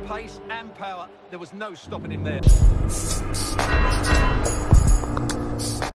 pace and power. There was no stopping him there.